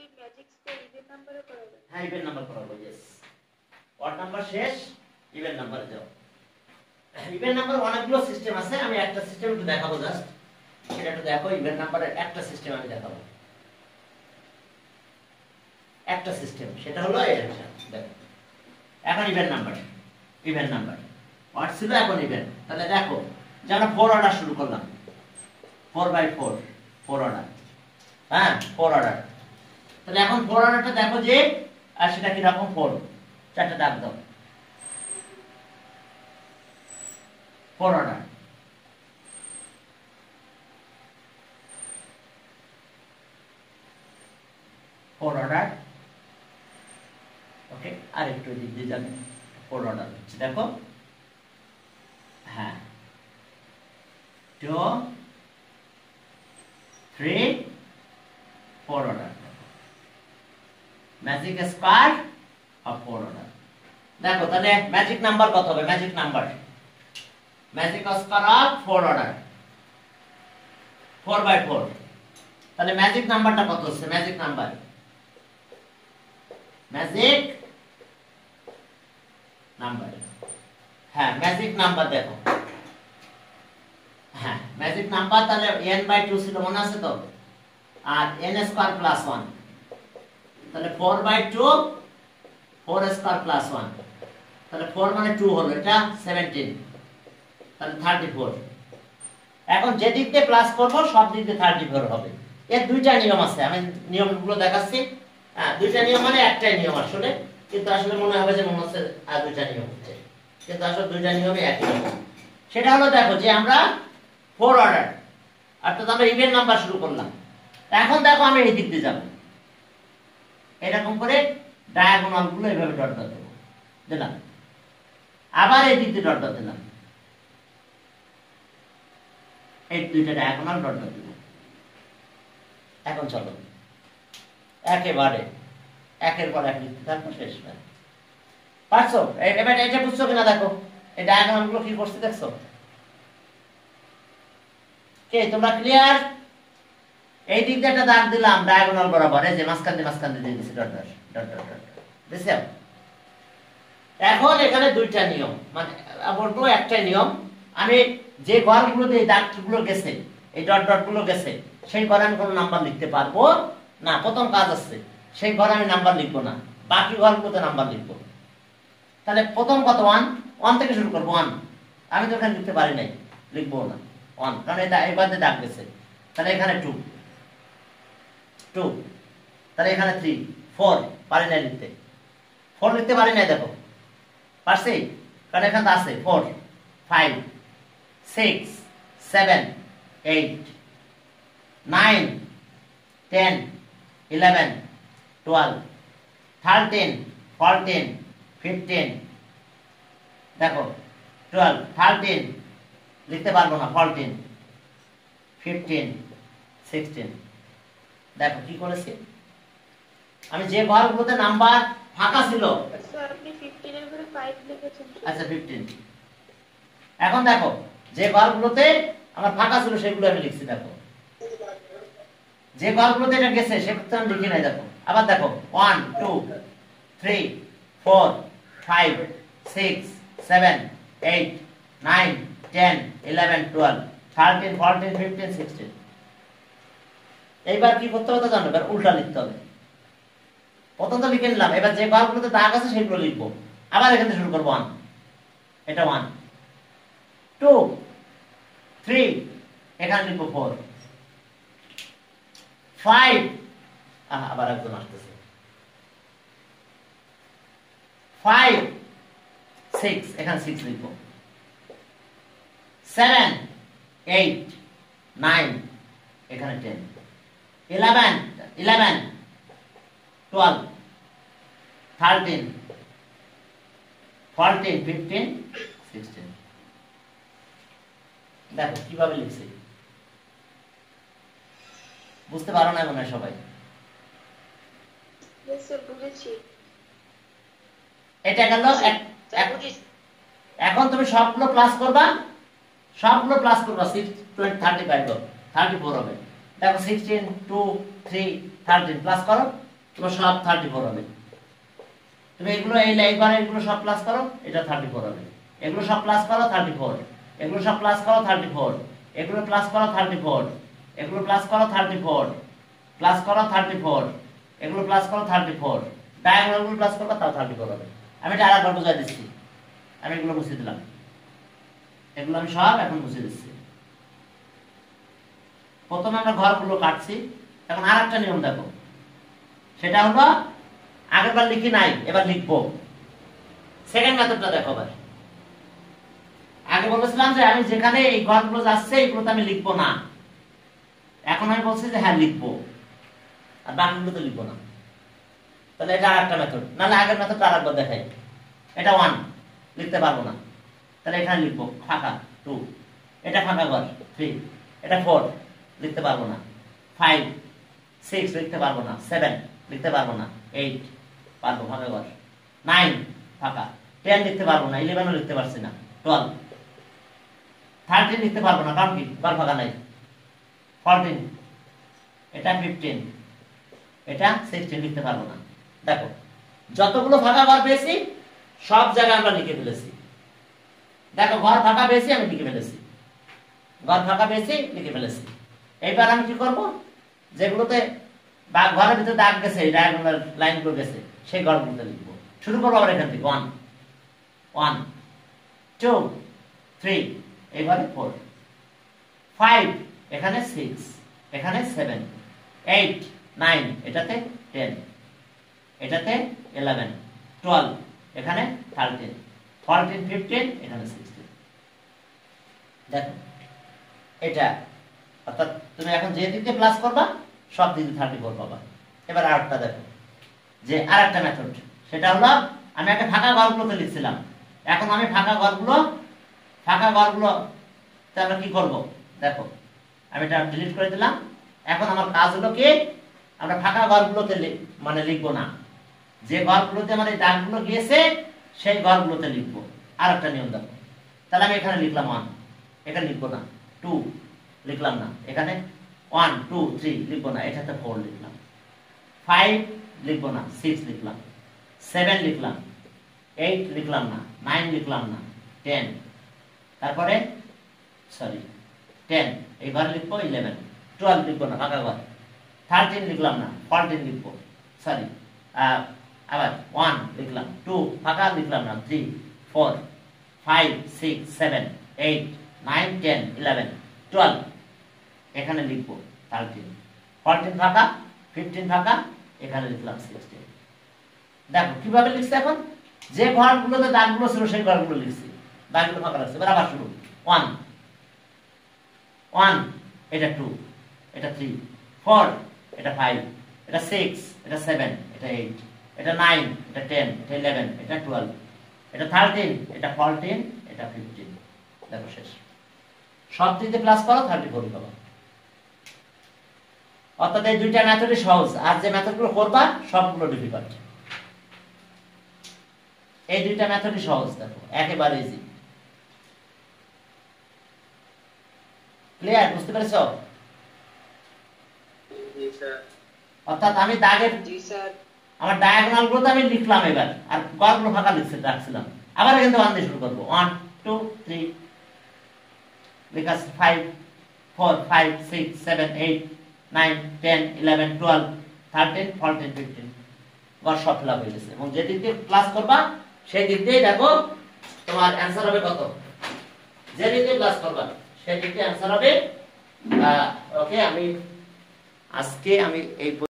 হ্যাঁ even number করাবো yes odd number শেষ ইভেন নাম্বারে যাও ইভেন নাম্বার অনেকগুলো সিস্টেম আছে আমি একটা সিস্টেম একটু দেখাবো জাস্ট সেটা একটু দেখো ইভেন নাম্বারের একটা সিস্টেম আমি দেখাবো একটা সিস্টেম সেটা হলো এটা দেখো এখন ইভেন নাম্বার হোয়াট ছিল এখন ইভেন তাহলে দেখো যে আমরা 4 অর্ডার শুরু করলাম 4/4 4 অর্ডার হ্যাঁ 4 অর্ডার তাহলে এখন 4 অর্ডারটা দেখো যে আর সেটা কি রকম 4 চারটা দাগ দাও 4 অর্ডার ওকে আর একটু দিক দিয়ে যাবে 4 অর্ডার দেখো হ্যাঁ 2 3 4 order magic square of 4 order দেখো তাহলে ম্যাজিক নাম্বার কত হবে ম্যাজিক স্কয়ার অফ 4 অর্ডার 4/4 তাহলে ম্যাজিক নাম্বারটা কত হচ্ছে ম্যাজিক নাম্বার হ্যাঁ ম্যাজিক নাম্বার দেখো হ্যাঁ ম্যাজিক নাম্বার তাহলে n/2 ছিল মনে আছে তো আর n স্কয়ার প্লাস 1 তাহলে 4/2 4 স্কয়ার প্লাস 1 তাহলে 4 মানে 2 হলো এটা 17 তাহলে 34 এখন যে দিক দিয়ে প্লাস করব সব দিক দিয়ে 34 হবে এর দুইটা নিয়ম আছে আমি নিয়মগুলো দেখাচ্ছি হ্যাঁ দুইটা নিয়ম মানে একটাই নিয়ম আসলে কিন্তু আসলে মনে হবে যে মনে হচ্ছে আর দুইটা নিয়ম হচ্ছে কিন্তু আসলে দুইটা নিয়মই একই রকম সেটা হলো দেখো যে আমরা 4 অর্ডার অর্থাৎ আমরা ইভেন নাম্বার শুরু করলাম এখন দেখো আমি এই দিক দিয়ে যাব এরকম করে ডায়াগোনাল গুলো এইভাবে ডট ডট দেব দিলাম আবার এই দিক দিয়ে ডট ডট দিলাম এই দুইটা ডায়াগোনাল ডট ডট দিলাম এখন চলো একেবারে একের পর এক লিখতে থাকবো শেষ পারছো এবার এটা বুঝছো কিনা দেখো এই ডায়াগোনাল গুলো কি করতে দেখছো কে তোমরা ক্লিয়ার এই দিক দিয়ে একটা দাগ দিলাম ডায়াগোনাল বরাবর এই যে মাঝখান দিয়ে দিয়েছি dot dot dot dot dot বুঝছো এখন এখানে দুইটা নিয়ম মানে বলবো একটাই নিয়ম আমি যে ঘরগুলোতে এই দাগগুলো গেছে এই ডট ডট গুলো গেছে সেই ঘরে আমি কোনো নাম্বার লিখতে পারবো না প্রথম কাজ আছে সেই ঘরে আমি নাম্বার লিখবো না বাকি ঘরগুলোতে নাম্বার লিখবো তাহলে প্রথম কত 1 থেকে শুরু করবো 1 আমি তো এখানে লিখতে পারি নাই লিখবো না 1 কারণ এটা এবার দিয়ে দাগ গেছে তাহলে এখানে 2 তাহলে এখানে 3 4 পারি না লিখতে 4 লিখতে পারি না দেখো পারছি কারণ এখানে আছে 4 5 6 7 8 9 10 11 12 13 14 15 দেখো 12 13 লিখতে পারবো না 14 15 16 দেখো কি করেছি আমি যে ঘরগুলোতে নাম্বার ফাঁকা ছিল স্যার আপনি 15 এর পরে 5 লিখেছেন আচ্ছা 15 এখন দেখো যে ঘরগুলোতে আমার ফাঁকা ছিল সেগুলো আমি লিখছি দেখো যে ঘরগুলোতে এটা গেছে সেগুলো আমি লিখি নাই দেখো আবার দেখো 1 2 3 4 5 6 7 8 9 10 11 12 13 14 15 16 এইবার কি করতে হবে জানো এবার উল্টা লিখতে হবে প্রথম তো লিখে নিলাম এবার যে ঘরগুলোতে দাগ আছে সেগুলো লিখবো আবার এখান থেকে শুরু করব 1 এটা 1 2 3 এখানে লিখবো 4 5 আবার একদম আসতেছে 5 6 এখানে 6 লিখবো 7 8 9 এখানে 10 11 12 13 14 15 16 দেখো কিভাবে লিখছি বুঝতে পারো না মনে হয় সবাই यस স্যার বুঝেছি এটা গেল এখন তুমি সবগুলো প্লাস করবা 6 20 35 34 হবে দেখো 16 2 3 13 প্লাস করো তোমার সব 34 হবে। তুমি এগুলো এই ঘরে এগুলো সব প্লাস করো, এটা 34 হবে। এগুলো সব প্লাস করো 34, এগুলো সব প্লাস করো 34, এগুলো প্লাস করো 34, এগুলো প্লাস করো 34, প্লাস করো 34, এগুলো প্লাস করো 34, ডায়াগোনালগুলো প্লাস করো তাও 34 হবে। আমি এটা আরেকবার বুঝাই দিচ্ছি। আমি এগুলো মুছে দিলাম, এগুলো আমি সব এখন মুছে দিচ্ছি। প্রথমে আমরা ঘরগুলো কাটছি, এখন আরেকটা নিয়ম দেখো, সেটা হলো আগেরবার লিখি নাই, এবার লিখবো। সেকেন্ড মেথডটা দেখো। এবার আগে বলেছিলাম যে আমি যেখানে এই ঘরগুলো যাচ্ছে এগুলোতে আমি লিখবো না, এখন আমি বলছি যে হ্যাঁ লিখবো, আর বাকিগুলোতে লিখবো না। তাহলে এটা আরেকটা মেথড, নাহলে আগের মেথডটা আরেকবার দেখাই। এটা 1 লিখতে পারবো না, তাহলে এখানে লিখবো ফাঁকা 2, এটা ফাঁকা ঘর 3, এটা 4 লিখতে পারবো না, 5 6 লিখতে পারবো না, 7 লিখতে পারবো না, 8 পারবো ফাঁকা ঘর, 9 ফাঁকা, 10 লিখতে পারবো না, 11 লিখতে পারছি না, 12 13 লিখতে পারবো না, কারণ কি ঘর ফাঁকা নাই, 14 এটা 15 এটা 16 লিখতে পারবো না। দেখো যতগুলো ফাঁকা ঘর পেয়েছি সব জায়গায় আমরা লিখে ফেলেছি। দেখো ঘর ফাঁকা পেয়েছি আমি লিখে ফেলেছি, ঘর ফাঁকা পেয়েছি লিখে ফেলেছি। এইবার আমি কি করব, যেগুলোতে ঘরের ভিতরে দাগ গেছে, ডায়াগোনাল লাইনগুলো গেছে, সেই ঘরগুলোতে লিখবো। শুরু করবো আবার এখান থেকে 1 1 2 3, এইভাবে 4 5, এখানে 6, এখানে 7 8 9, এটাতে 10, এটাতে 11 12, এখানে 13 14 15, এখানে 16। দেখো এটা অর্থাৎ তুমি এখন যে দিকে প্লাস করবা সব দিকে 34 পাবা। এবার আরেকটা দেখো, যে আরেকটা মেথড, সেটা হলো আমি একটা ফাঁকা ঘরগুলোতে লিখছিলাম, এখন আমি ফাঁকা ঘরগুলো আমরা কি করব, দেখো আমি এটা ডিলিট করে দিলাম। এখন আমার কাজ হলো কি, আমরা ফাঁকা ঘরগুলোতে মানে লিখবো না, যে ঘরগুলোতে আমার এই দাগগুলো গিয়েছে সেই ঘরগুলোতে লিখবো। আরেকটা নিয়ম দেখো, তাহলে আমি এখানে লিখলাম 1, এখানে লিখবো না, 2 লিখলাম না, এখানে 1 2 3 লিখবো না, এটাতে 4 লিখলাম, 5 লিখবো না, 6 লিখলাম, 7 লিখলাম, 8 লিখলাম না, 9 লিখলাম না, 10, তারপরে 10 এই ঘরে লিখবো, 11 12 লিখবো না ফাঁকা ঘর, 13 লিখলাম না, 14 লিখবো, আবার 1 লিখলাম, 2 ফাঁকা লিখলাম না, 3 4 5 6 7 8 9 10 11 12, এখানে লিখবো 13 14 ফাঁকা, 15 ফাঁকা, এখানে লিখলাম 16। দেখো কিভাবে লিখছি, এখন যে ঘরগুলোতে দাগগুলো ছিল সেই ঘরগুলো লিখছি, দাগগুলো ফাঁকা রাখছি। এবার আবার শুরু 1 1, এটা 2, এটা 3 4, এটা 5, এটা 6, এটা 7, এটা 8, এটা 9, এটা 10, এটা 11, এটা 12, এটা 13, এটা 14, এটা 15। দেখো শেষ, সব দিকে প্লাস করো 34 পাবা। অর্থাৎ এই দুইটা মেথডই সহজ, আর যে মেথডগুলো করবা সবগুলো ডিফিকাল্ট। এই দুইটা মেথডই সহজ, দেখো একেবারে ইজি। ক্লিয়ার, বুঝতে পেরেছো? জি স্যার। অর্থাৎ আমি দাগের, জি স্যার, আমার ডায়াগোনাল গুলো আমি লিখলাম, এবার আর ঘরগুলো ফাঁকা রাখছিলাম। আবার কিন্তু 1 দিয়ে শুরু করবো, 1 2 3 লেখা 5 4 5 6 7 8 9 10 11 12 13 14 15, ঘর সব ফিল আপ হয়ে গেছে। এবং যে দিক দিয়ে ক্লাস করবা সেই দিক দিয়ে দেখো তোমার অ্যান্সার হবে কত, যে দিক দিয়ে ক্লাস করবা সেই দিক দিয়ে অ্যান্সার হবে। ওকে, আজকে আমি এই